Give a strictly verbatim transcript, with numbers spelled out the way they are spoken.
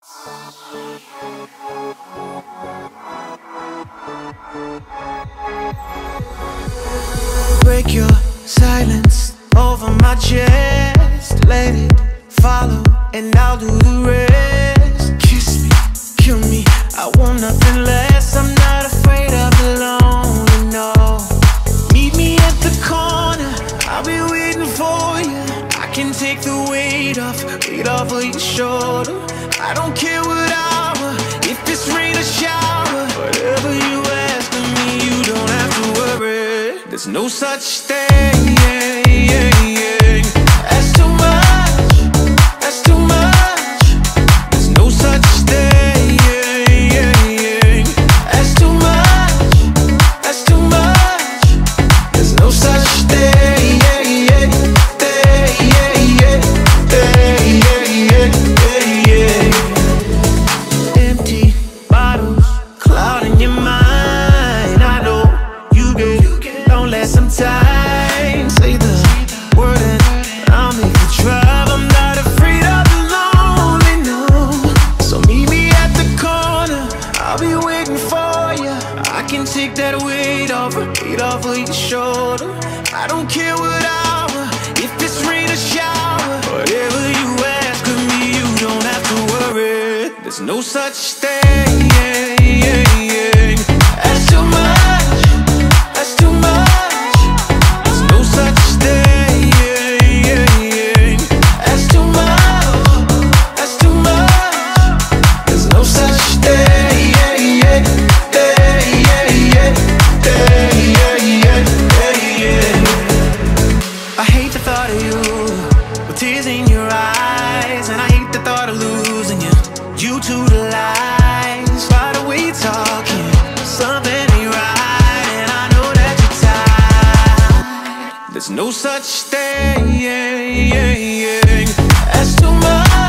Break your silence over my chest. Let it follow and I'll do the rest. Kiss me, kill me, I want nothing less. I'm not afraid of the lonely, no. Meet me at the corner, I'll be waiting for you. I can take the weight off, weight off of your shoulder. I don't care what hour, if it's rain or shower. Whatever you ask of me, you don't have to worry. There's no such thing as too much, that's too much. There's no such thing as too much, that's too much. There's no such thing. Empty bottles, cloud in your mind. I know you get lonely sometimes. Say the word and I'll make you drive. I'm not afraid of the lonely, no. So meet me at the corner, I'll be waiting for you. I can take that weight off, weight off of your shoulder. I don't care what hour, if it's rain or shower. Whatever you ask of me, you don't have to worry. There's no such thing as too much, that's too much. There's no such thing as too much, that's too much. There's no such thing. I hate the thought of you with tears in your eyes, and I hate the thought of losing you, you to the lies. By the way you're talking, something ain't right, and I know that you're tired. There's no such thing as too much.